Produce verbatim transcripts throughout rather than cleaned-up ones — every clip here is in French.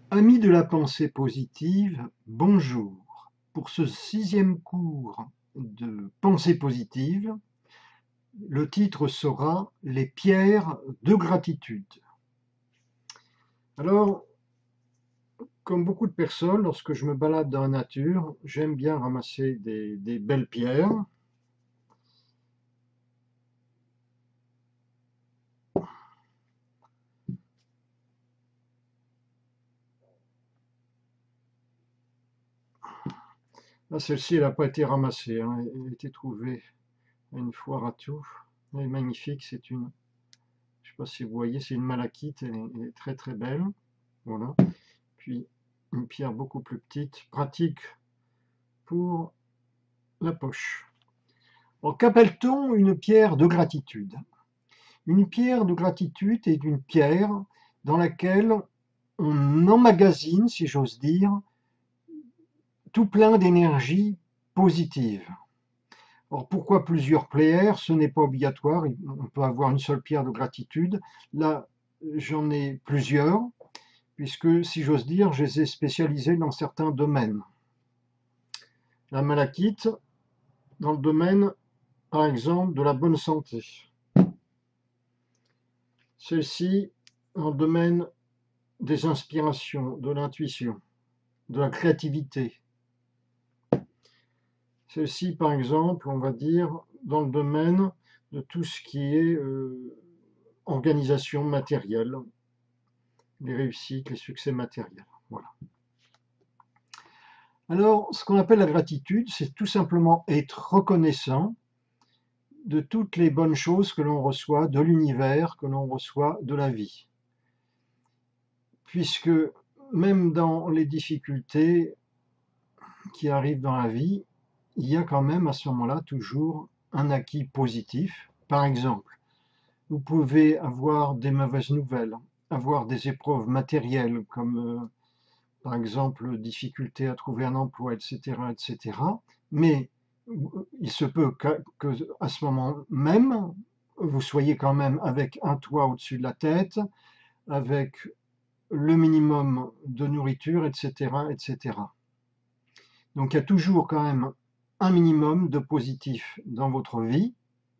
Amis de la pensée positive, bonjour. Pour ce sixième cours de pensée positive, le titre sera Les pierres de gratitude. Alors, comme beaucoup de personnes, lorsque je me balade dans la nature, j'aime bien ramasser des, des belles pierres. Là, celle-ci, elle n'a pas été ramassée, hein. Elle a été trouvée à une foire à Tours. Elle est magnifique, c'est une, je ne sais pas si vous voyez, c'est une malachite, elle est, elle est très très belle. Voilà. Puis une pierre beaucoup plus petite, pratique pour la poche. Alors, qu'appelle-t-on une pierre de gratitude? Une pierre de gratitude est une pierre dans laquelle on emmagasine, si j'ose dire, tout plein d'énergie positive. Alors pourquoi plusieurs pierres? Ce n'est pas obligatoire, on peut avoir une seule pierre de gratitude. Là, j'en ai plusieurs, puisque, si j'ose dire, je les ai spécialisées dans certains domaines. La malachite, dans le domaine, par exemple, de la bonne santé. Celle-ci, dans le domaine des inspirations, de l'intuition, de la créativité. Celle-ci, par exemple, on va dire, dans le domaine de tout ce qui est euh, organisation matérielle, les réussites, les succès matériels. Voilà. Alors, ce qu'on appelle la gratitude, c'est tout simplement être reconnaissant de toutes les bonnes choses que l'on reçoit de l'univers, que l'on reçoit de la vie. Puisque même dans les difficultés qui arrivent dans la vie, il y a quand même à ce moment-là toujours un acquis positif. Par exemple, vous pouvez avoir des mauvaises nouvelles, avoir des épreuves matérielles comme euh, par exemple difficulté à trouver un emploi, et cetera, et cetera. Mais il se peut que, que à ce moment même, vous soyez quand même avec un toit au-dessus de la tête, avec le minimum de nourriture, et cetera, et cetera. Donc il y a toujours quand même un minimum de positif dans votre vie.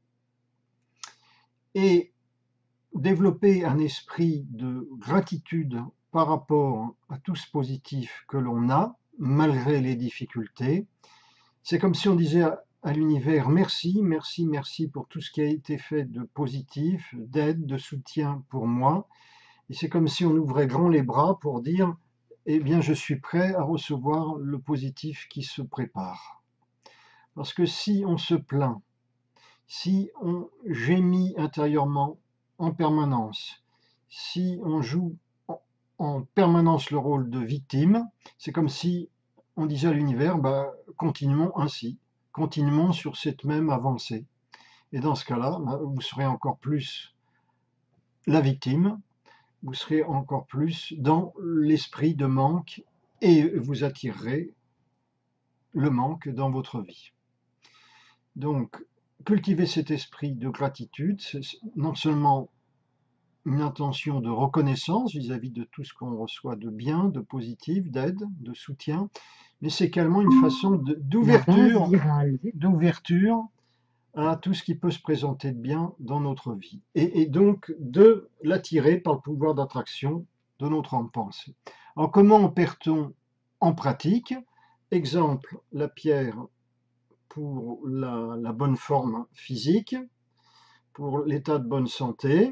Et développer un esprit de gratitude par rapport à tout ce positif que l'on a, malgré les difficultés, c'est comme si on disait à, à l'univers merci, merci, merci pour tout ce qui a été fait de positif, d'aide, de soutien pour moi. Et c'est comme si on ouvrait grand les bras pour dire eh bien, je suis prêt à recevoir le positif qui se prépare. Parce que si on se plaint, si on gémit intérieurement en permanence, si on joue en permanence le rôle de victime, c'est comme si on disait à l'univers, bah, continuons ainsi, continuons sur cette même avancée. Et dans ce cas-là, bah, vous serez encore plus la victime, vous serez encore plus dans l'esprit de manque et vous attirerez le manque dans votre vie. Donc, cultiver cet esprit de gratitude, c'est non seulement une intention de reconnaissance vis-à-vis de tout ce qu'on reçoit de bien, de positif, d'aide, de soutien, mais c'est également une façon d'ouverture, d'ouverture à tout ce qui peut se présenter de bien dans notre vie. Et, et donc de l'attirer par le pouvoir d'attraction de notre pensée. Alors comment opère-t-on en pratique? Exemple, la pierre pour la, la bonne forme physique, pour l'état de bonne santé.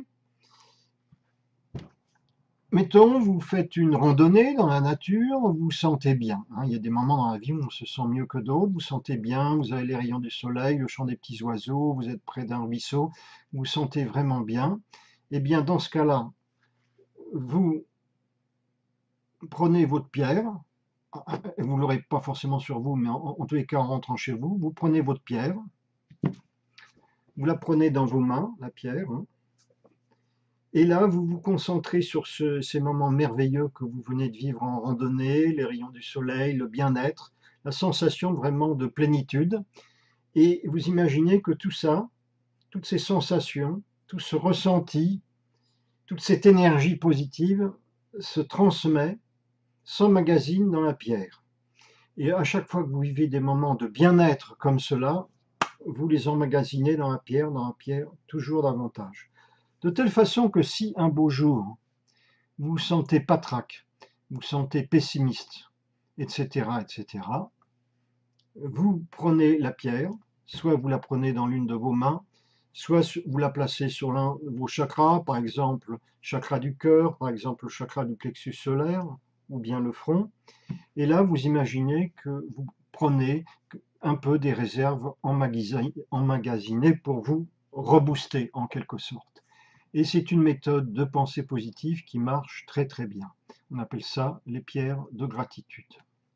Mettons, vous faites une randonnée dans la nature, vous vous sentez bien. Hein, il y a des moments dans la vie où on se sent mieux que d'autres, vous vous sentez bien, vous avez les rayons du soleil, le chant des petits oiseaux, vous êtes près d'un ruisseau, vous vous sentez vraiment bien. Eh bien, dans ce cas-là, vous prenez votre pierre, vous ne l'aurez pas forcément sur vous, mais en, en tous les cas en rentrant chez vous, vous prenez votre pierre, vous la prenez dans vos mains, la pierre, hein, et là, vous vous concentrez sur ce, ces moments merveilleux que vous venez de vivre en randonnée, les rayons du soleil, le bien-être, la sensation vraiment de plénitude. Et vous imaginez que tout ça, toutes ces sensations, tout ce ressenti, toute cette énergie positive se transmet s'emmagasinent dans la pierre. Et à chaque fois que vous vivez des moments de bien-être comme cela, vous les emmagasinez dans la pierre, dans la pierre, toujours davantage. De telle façon que si un beau jour, vous vous sentez patraque, vous vous sentez pessimiste, et cetera, et cetera, vous prenez la pierre, soit vous la prenez dans l'une de vos mains, soit vous la placez sur l'un de vos chakras, par exemple chakra du cœur, par exemple le chakra du plexus solaire, ou bien le front, et là vous imaginez que vous prenez un peu des réserves emmagasinées pour vous rebooster en quelque sorte. Et c'est une méthode de pensée positive qui marche très très bien. On appelle ça les pierres de gratitude.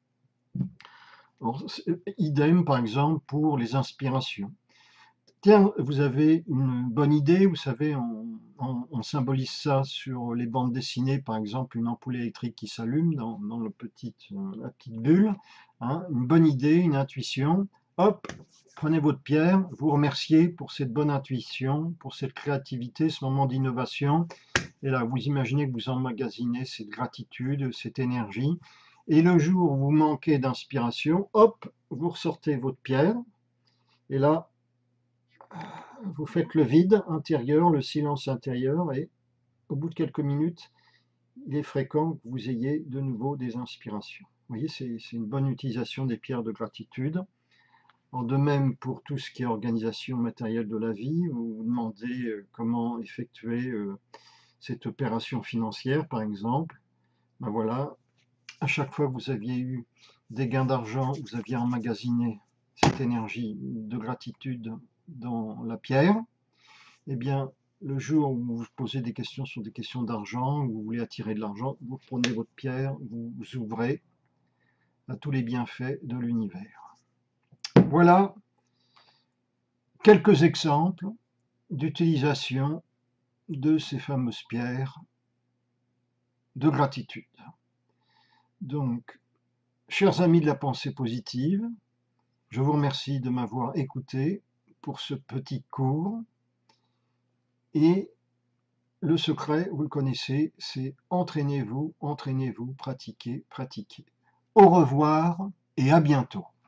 Alors, idem par exemple pour les inspirations. Tiens, vous avez une bonne idée, vous savez, on, on, on symbolise ça sur les bandes dessinées, par exemple une ampoule électrique qui s'allume dans, dans le petit, la petite bulle, hein, une bonne idée, une intuition, hop, prenez votre pierre, vous remerciez pour cette bonne intuition, pour cette créativité, ce moment d'innovation, et là vous imaginez que vous emmagasinez cette gratitude, cette énergie, et le jour où vous manquez d'inspiration, hop, vous ressortez votre pierre, et là, vous faites le vide intérieur, le silence intérieur, et au bout de quelques minutes, il est fréquent que vous ayez de nouveau des inspirations. Vous voyez, c'est une bonne utilisation des pierres de gratitude. En de même pour tout ce qui est organisation matérielle de la vie, vous vous demandez comment effectuer cette opération financière, par exemple. Ben voilà, à chaque fois que vous aviez eu des gains d'argent, vous aviez emmagasiné cette énergie de gratitude dans la pierre. Eh bien, le jour où vous vous posez des questions sur des questions d'argent, où vous voulez attirer de l'argent, vous prenez votre pierre, vous vous ouvrez à tous les bienfaits de l'univers. Voilà quelques exemples d'utilisation de ces fameuses pierres de gratitude. Donc, chers amis de la pensée positive, je vous remercie de m'avoir écouté pour ce petit cours. Et le secret, vous le connaissez, c'est entraînez-vous, entraînez-vous, pratiquez, pratiquez. Au revoir et à bientôt.